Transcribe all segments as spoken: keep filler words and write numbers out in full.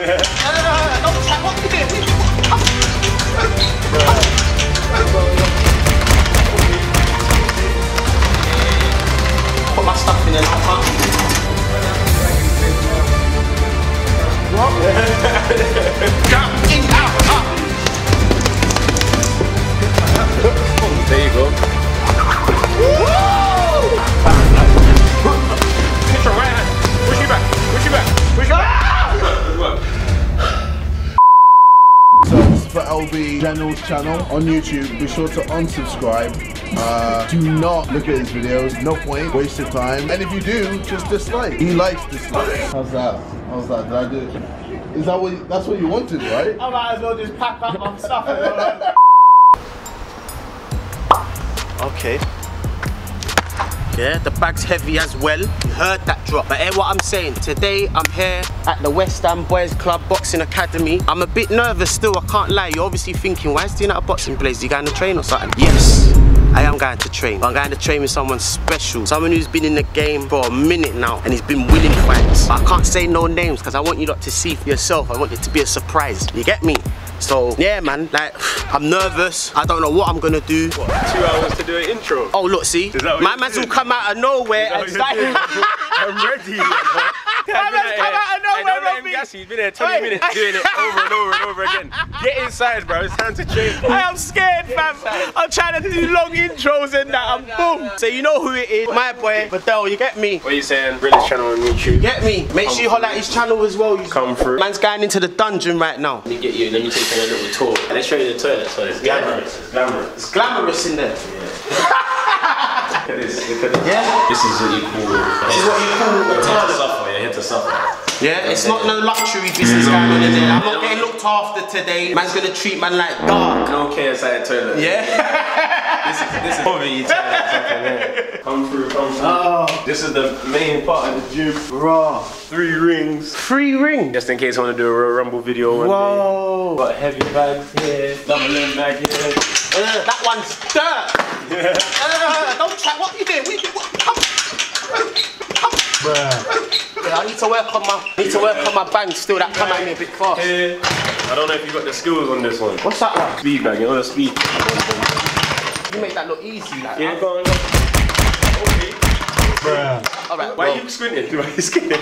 Don't chat, what you doing? Put my stuff in there, I can't. What? Jump in, out, up. There you go. Woo! Hit your right hand. Push you back. Push you back. Push you back. So this is for L B General's channel on YouTube. Be sure to unsubscribe. Uh, do not look at his videos. No point. Waste your time. And if you do, just dislike. He likes dislike. How's that? How's that? Did I do it? Is that what? You, that's what you wanted, right? I might as well just pack up my stuff and go like. Okay. Yeah, the bag's heavy as well. You heard that drop. But hear what I'm saying. Today I'm here at the West Ham Boys Club Boxing Academy. I'm a bit nervous still, I can't lie. You're obviously thinking, why is he doing at a boxing place? Is he going to train or something? Yes, I am going to train. I'm going to train with someone special. Someone who's been in the game for a minute now and he's been winning fights. But I can't say no names because I want you lot to see for yourself. I want it to be a surprise. You get me? So yeah, man, like I'm nervous. I don't know what I'm gonna do. What, two hours to do an intro? Oh look, see, my man's will come out of nowhere and start. I'm ready. My man's come out of nowhere. Hey, don't let him gas you. He's been here twenty minutes doing it over and over and over again. Get inside, bro. It's time to train. I am scared, fam. I'm trying to do long intros and that, and boom. So you know who it is, my boy Badel. You get me? What are you saying? British channel on YouTube. You get me? Make sure you holler at his channel as well. You come through. Man's going into the dungeon right now. Let me get you. Let me take you on a little tour. Let's show you the toilet. So it's glamorous. It's glamorous. It's glamorous in there. Yeah. Look at this. Look at this. Yeah. This is what you call. This is what you call a toilet. Suffer. Yeah, hit to suffer. Yeah, it's not no luxury business going on in there. I'm not getting looked after today. Man's gonna treat man like dark. No care inside the toilet. Yeah. This is this is poverty toilet. Come through, come through. Oh. This is the main part of the gym. Raw. Three rings. Free ring. Just in case I want to do a Royal Rumble video one Whoa. day. Got heavy bags here, double limb bag here. Uh, that one's dirt. Yeah. Uh, don't chat. What you doing? What you, what, come. Come. Bruh. Yeah, I need to work on my need to work on my bang still. That come at me a bit fast. Here. I don't know if you got the skills on this one. What's that like? Speed bag, you know the speed. You make that look easy, like. Yeah, go on, go. Okay. Bruh. Alright. Why are you squinting? Why are you squinting?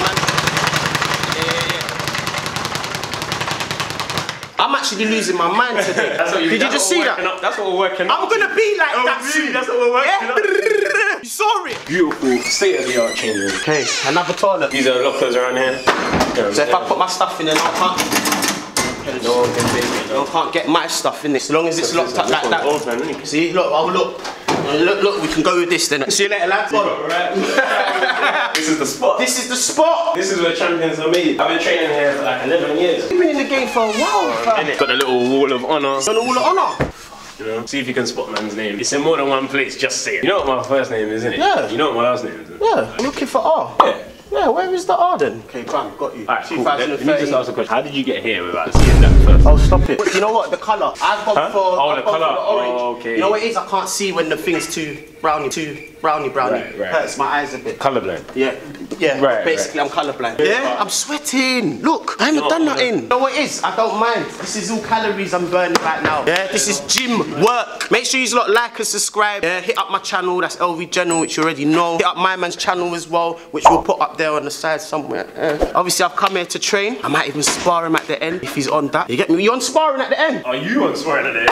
I'm actually losing my mind today. That's what you, Did you just see that? Up. That's what we're working on. I'm gonna be like oh, that really? soon. That's what we're working yeah? on. You saw it? Beautiful, state-of-the-art change room. Okay, another toilet. These are lockers around here. Yeah, so if I put my stuff in there, I can't. No one can take it. No one can't get my stuff in this. As long as it's so locked up like that. Open, see, look, oh look. Look, look, we can go with this then. See you later, lads. Right. This is the spot. This is the spot. This is where champions are made. I've been training here for like eleven years. You've been in the game for a while, fam. Got a little wall of honour. Got a wall of honour. You know, see if you can spot man's name. It's in more than one place, just say it. You know what my first name is, innit? Yeah. You know what my last name is, innit? Yeah, I'm looking for R. Yeah. Yeah, where is the R then? Okay, bam, got you. Alright, cool. Let me just ask a question. How did you get here without seeing that first? Oh, stop it. You know what? The colour. I've gone huh? for, oh, I've the gone colour. for the orange. Oh, okay. You know what it is? I can't see when the thing's too browny, too browny browny. Right, right. Hurts my eyes a bit. Colourblind. Yeah, yeah. Right, basically, right. I'm colourblind. Yeah, I'm sweating. Look, I haven't No, done no. nothing. You know what it is? I don't mind. This is all calories I'm burning right now. Yeah, this is gym work. Make sure you lot like and subscribe. Yeah, hit up my channel. That's L V General, which you already know. Hit up my man's channel as well, which we'll put up there on the side somewhere. Yeah. Obviously, I've come here to train. I might even spar him at the end if he's on that. You get me? You on sparring at the end? Are you on swearing at it?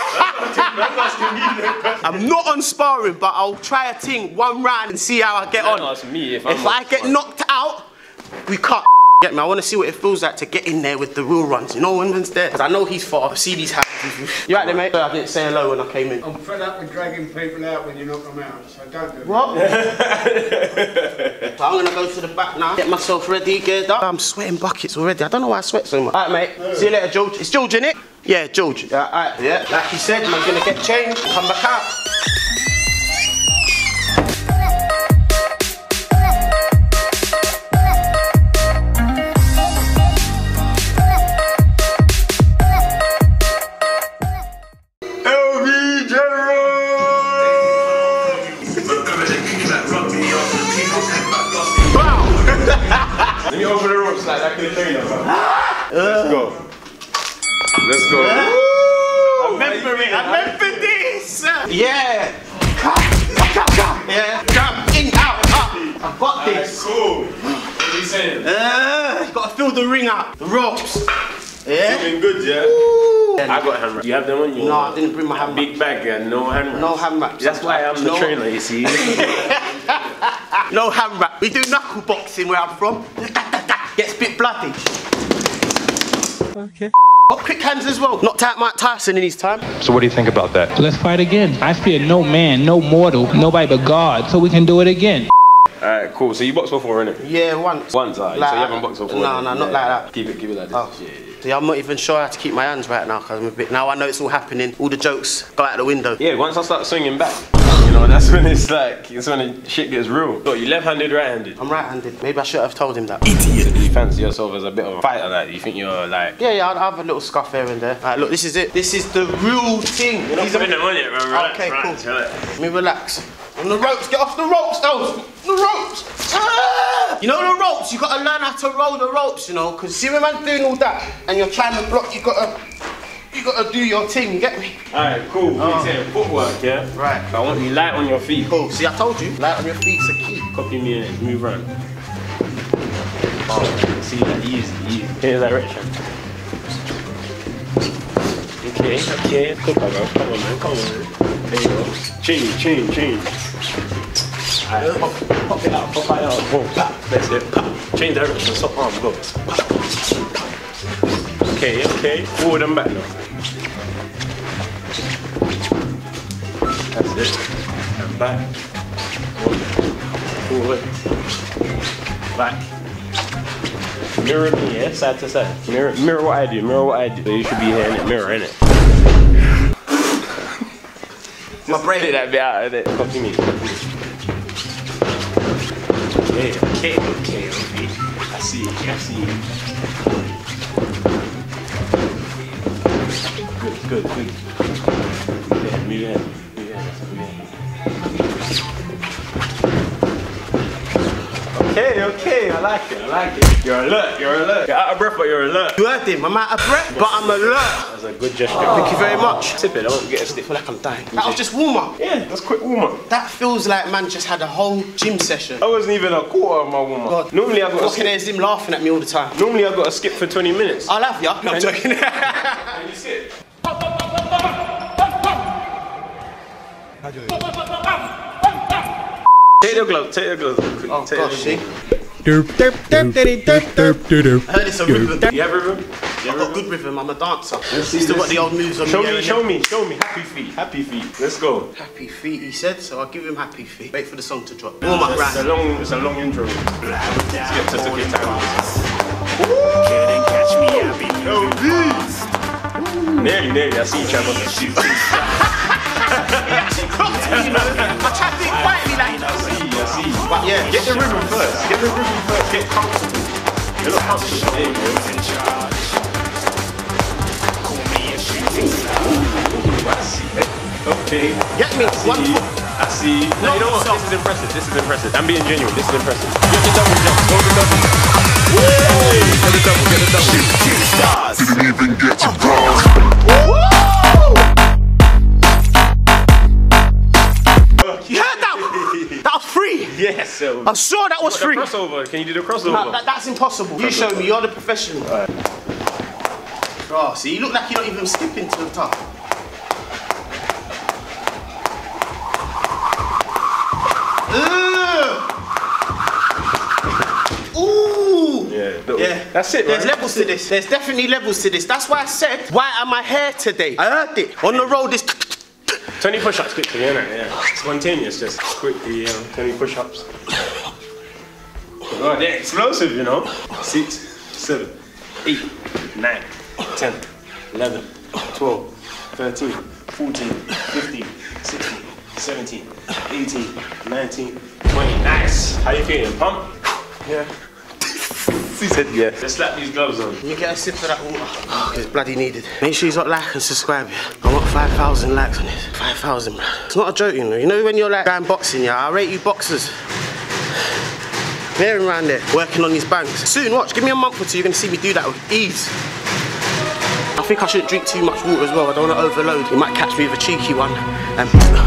I'm not on sparring, but I'll try a thing one round and see how I get on. Ask me if, if I get knocked out, we cut. Get me? I want to see what it feels like to get in there with the real runs. You know when one's there. Because I know he's far. I see these hands. You right there, mate? I didn't say hello when I came in. I'm fed up with dragging people out when you knock them out, so don't do it. What? So I'm going to go to the back now, get myself ready, geared up. I'm sweating buckets already. I don't know why I sweat so much. Alright, mate. See you later, George. It's George, innit? Yeah, George. Yeah, alright. Yeah. Like he said, I'm going to get changed, come back out. Let me open the ropes like that could train us. Let's go. Let's go. I remember it. I remember this. Yeah. Yeah. Jump in, out, up. I've got this. Cool. What are you saying? Uh, gotta fill the ring up. The ropes. Yeah. Doing good, yeah? Ooh. I got hand wraps. You have them on you? No, I didn't bring my hand Big bag and no hand wraps. No hand wraps. That's why I'm the No. trainer, you see. No hand wrap. We do knuckle boxing where I'm from. Gets a bit bloody. Okay. Got quick hands as well. Knocked out Mike Tyson in his time. So what do you think about that? Let's fight again. I fear no man, no mortal, nobody but God, so we can do it again. Alright, cool. So you boxed before, innit? Yeah, once. Once, alright. Like so you that. haven't boxed before? No, innit? no, not Yeah. like that. Keep it, keep it like this. Oh. Yeah, yeah. See, I'm not even sure how to keep my hands right now because I'm a bit. Now I know it's all happening. All the jokes go out the window. Yeah, once I start swinging back, you know, that's when it's like, it's when the shit gets real. Look, you left-handed, right-handed? I'm right-handed. Maybe I should have told him that. Do you fancy yourself as a bit of a fighter? Like, you think you're like... Yeah, yeah, I have a little scuff here and there. Alright, look, this is it. This is the real thing. You're not These are- putting them on yet, man. Right, Okay, right, cool. right. Let me relax. On the ropes, get off the ropes, Els! The ropes! Ah! You know the ropes, you gotta learn how to roll the ropes, you know, because see when I'm doing all that and you're trying to block, you gotta you gotta do your thing, you get me? Alright, cool. Oh. You're saying footwork, yeah? Right. I want you light on your feet. Cool. See, I told you, light on your feet's a key. Copy me and move around. Oh, see that easy, easy. Here's direction. Okay, okay. Come on, bro. Come on, man. Come on, man. There you go. Change, change, change. Alright, pop, pop it out, pop it out. Boom, pop. That's it. Pop. Change direction. Stop arm, go. Pop. Okay, okay. Forward and back now. That's it. And back. Forward. Back. Mirror me, yeah? Side to side. Mirror, mirror what I do. Mirror what I do. So you should be here in it. Mirror, innit? My brain. Get that bit out of it. Copy me. Copy me. Okay, okay, okay, okay. I see, I see. Good, good, good. Yeah, move your head. Move your head. Move your head. Okay, okay, I like it, I like it. You're alert, you're alert. You're out of breath, but you're alert. You heard him, I'm out of breath, but I'm alert. That's a good gesture. Thank you very much. Tip it, I won't get a I stiff. feel like I'm dying. That was just warm up. Yeah, that's quick warm up. That feels like man just had a whole gym session. I wasn't even a quarter of my warm up. God. Normally I've got to Walking skip. there's him laughing at me all the time. Normally I've got to skip for twenty minutes. I'll have ya. No, I'm joking. Can you skip? Take the gloves, take the gloves. Quick, Oh take gosh, the see? I heard it's a rhythm. You have rhythm? I've got good rhythm, I'm a dancer. see, Still got let's the old moves on Show me. me, here show and me, show me. Happy feet, happy feet. Let's go. there. Happy feet, he said, so I'll give him happy feet. Wait for the song to drop. Warm up It's a round. long, it's a long intro. Let's get to the good time. Nearly, nearly. I see each other. He actually clocked me, you know. I tried to do it quietly like I see, I see. But yeah, Get the rhythm first. Get the rhythm first. Get comfortable. You're not comfortable. There you go. I see. Okay. get me. I One see. foot. I see. No, you know what? Stop. This is impressive. This is impressive. I'm being genuine. This is impressive. Get the double jump. Go the double. Get the double. Get the double. Didn't even get to bronze. You heard that? That was free. Yes, so. I'm sure that was The free. crossover. Can you do the crossover? No, that, that's impossible. You show me, you're the professional. Oh, see, you look like you're not even skipping to the top. Ugh. Ooh. Yeah, the- Yeah. That's it, There's right? levels to this. There's definitely levels to this. That's why I said, why am I here today? I heard it. On the road, this. twenty push-ups quickly, innit? Yeah. Spontaneous, just quickly, you know, twenty push-ups. Oh, they're explosive, you know? Six, seven, eight, nine, ten, eleven, twelve, thirteen, fourteen, fifteen, sixteen, seventeen, eighteen, nineteen, twenty. Nice! How you feeling? Pump? Yeah. He said yeah. Let's slap these gloves on. Let me get a sip of that water. Oh, it's bloody needed. Make sure you got like and subscribe, yeah. I want five thousand likes on this. five thousand, bro. It's not a joke, you know. You know when you're like going boxing, yeah, I rate you boxers. Bearing around there, working on these banks. Soon, watch, give me a month or two, you're gonna see me do that with ease. I think I shouldn't drink too much water as well. I don't want to overload. You might catch me with a cheeky one. Um,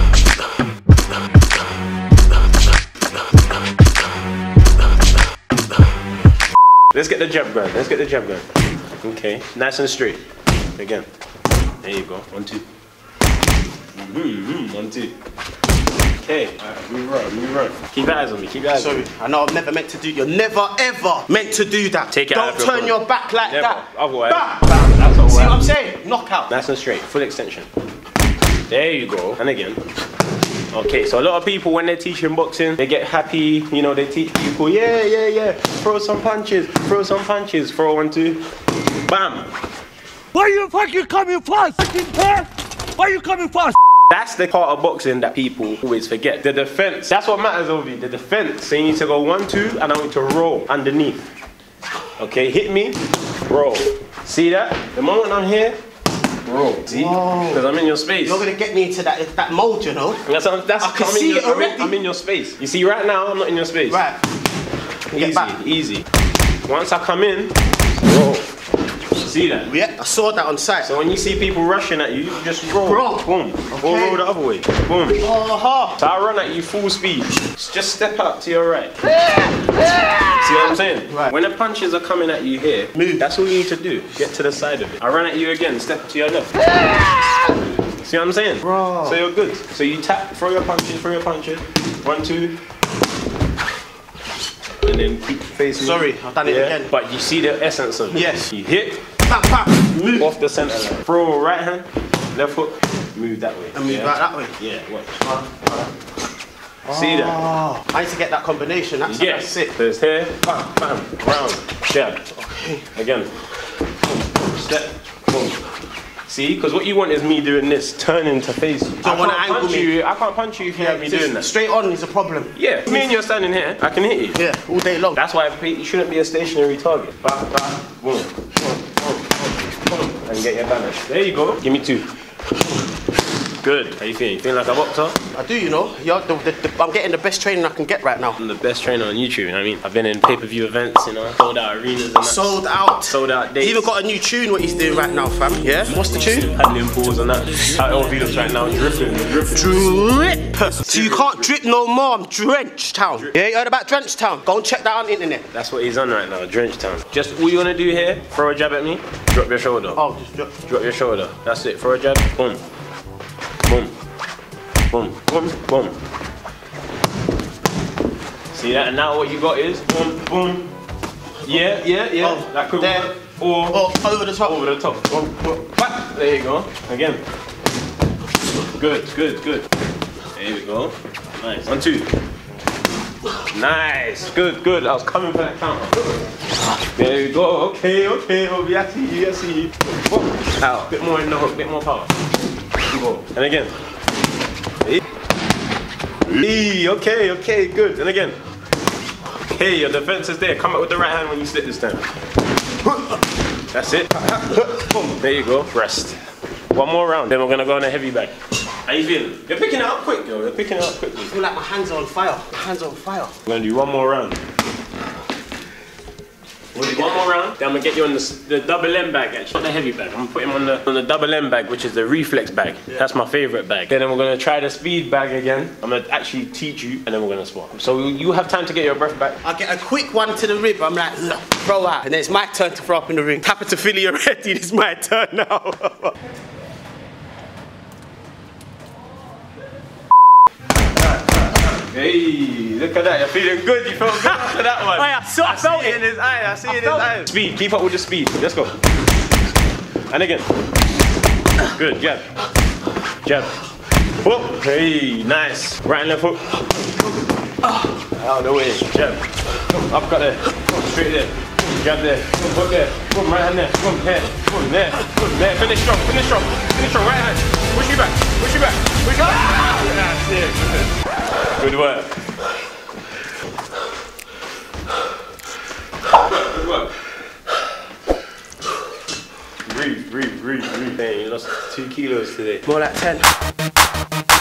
Let's get the jab going. Let's get the jab going. Okay, nice and straight. Again. There you go. One, two. Mm-hmm. One, two. Okay, alright, move around, move around. Keep your eyes on me, keep your eyes Sorry, on me. I know I'm never meant to do. You're never ever meant to do that. Take it Don't out of your turn phone. your back like Never. that. Otherwise, Bam, bam, that's all See right. what I'm saying? Knockout. Nice and straight, full extension. There you go. And again. Okay, so a lot of people when they're teaching boxing, they get happy, you know, they teach people, yeah, yeah, yeah, throw some punches, throw some punches, throw one, two, bam. Why you fucking coming fast, fucking man? Why you coming fast? That's the part of boxing that people always forget. The defense, that's what matters over you, the defense. So you need to go one, two, and I want to roll underneath. Okay, hit me, roll. See that? The moment I'm here, roll. See? Because I'm in your space. You're gonna get me into that that mold, you know. That's, that's, I can I'm see in your, it I'm in- already. I'm in your space. You see, right now, I'm not in your space. Right. Get Easy, back. easy. Once I come in, roll. See that? Yeah, I saw that on sight. So when you see people rushing at you, you just roll. Roll. Boom. Or roll the other way. Boom. Uh-huh. So I run at you full speed. Just step out to your right. See what I'm saying? Right. When the punches are coming at you here, Move. that's all you need to do. Get to the side of it. I run at you again, step to your left. See what I'm saying? Bro. So you're good. So you tap, throw your punches, throw your punches. One, two. And then keep facing. Sorry, I've done it Yeah, again. But you see the essence of it. Yes. You hit, Bam, bam. Move. off the center line. Throw right hand, left hook, move that way. And move yeah? back that way. Yeah, watch. See that? Oh, I need to get that combination. That's, Yes. that's it. So it's here, bam, bam, round, jab. Okay. Again. Boom, step, boom. See, because what you want is me doing this, turning to face you. Don't I wanna can't angle punch me. you. I can't punch you if you have me Just doing that. straight on is a problem. Yeah, me and you're standing here, I can hit you. Yeah, all day long. That's why you shouldn't be a stationary target. Bam, bam, boom, boom, boom, boom, and get your balance. There you go. Give me two. Good. How you feeling? You feeling like a boxer? I do, you know. You're the, the, the, I'm getting the best training I can get right now. I'm the best trainer on YouTube, you know what I mean? I've been in pay-per-view events, you know, sold out arenas and that. Sold out. Sold out dates. He's even got a new tune what he's doing right now, fam. Yeah? What's the tune? Paddling balls and that. How L V looks right now, dripping, dripping. Drip. So you can't drip no more. I'm Drench Town. Yeah, you heard about Drench Town? Go and check that on the internet. That's what he's on right now, Drench Town. Just all you wanna do here, throw a jab at me, drop your shoulder. Oh, just drip. Drop your shoulder. That's it. Throw a jab. Boom. Boom. Boom. Boom. Boom. See that? And now what you got is boom, boom. Yeah, yeah, yeah. Oh, that could there. work. Or Oh, over the top. over the top. Boom, boom. Back. There you go. Again. Good, good, good. There we go. Nice. One, two. Nice. Good, good. I was coming for that counter. There you go. Okay, okay. Oh, yeah, I see you. I see you. Boom. Out. Bit more in the hook. Bit more power. Go. And again. Hey, okay, okay, good. And again. Okay, your defense is there. Come out with the right hand when you slip this time. That's it. Boom. There you go. Rest. One more round. Then we're gonna go on a heavy bag. How you feeling? You're picking it up quick, yo. You're picking it up quickly. I feel like my hands are on fire. My hands are on fire. We're gonna do one more round. We'll do one more round, then I'm gonna get you on the, the double M bag actually, not the heavy bag. I'm gonna put him on the, on the double M bag, which is the reflex bag. Yeah. That's my favorite bag. Then we're gonna try the speed bag again. I'm gonna actually teach you, and then we're gonna swap. So you have time to get your breath back. I get a quick one to the rib, I'm like, look, throw out. And then it's my turn to throw up in the ring. Happen to Philly already, it's my turn now. Hey, look at that, you're feeling good, you felt good after that one. I, so, I, I felt see it it. in his eye, I see I it in his felt eye. Speed, keep up with the speed, let's go. And again. Good, jab. Jab. Whoop, hey, nice. Right and left hook. Out of the way, jab. Uppercut there, straight there. Jab there, hook there, boom, right hand there, boom, here, boom, there, boom, there. Finish strong, finish strong, finish strong, right hand. Push you back, push you back, push you back. That's it. Good work. Good work. Breathe, breathe, breathe, breathe. Hey, you lost two kilos today. More like ten.